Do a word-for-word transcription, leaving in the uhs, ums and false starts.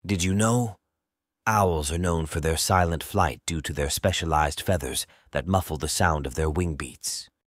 Did you know? Owls are known for their silent flight due to their specialized feathers that muffle the sound of their wing beats.